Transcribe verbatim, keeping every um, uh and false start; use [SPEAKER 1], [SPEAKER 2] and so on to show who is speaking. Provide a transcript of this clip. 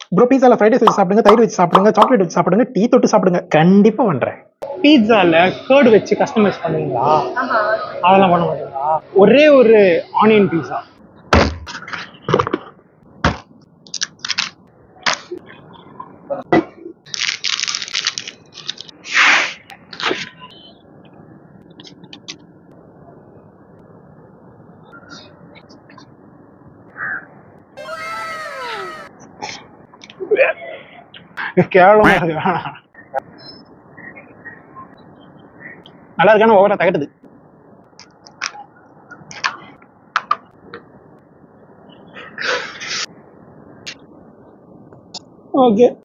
[SPEAKER 1] Bro பீஸால fried rice வச்சு சாப்பிடுங்க, தயிர் வச்சு சாப்பிடுங்க, சாக்லேட் வச்சு சாப்பிடுங்க, டீ தொட்டு சாப்பிடுங்க. கண்டிப்பா பண்றேன். பீட்சால கர்ட் வச்சு கஸ்டமைஸ் பண்ணுவீங்களா? அதெல்லாம் பண்ண மாட்டீங்களா? ஒரே ஒரு ஆனியன் பீஸா. கேவலமா இருக்கு. நல்லா இருக்கான ஓவரா தகட்டுது. ஓகே.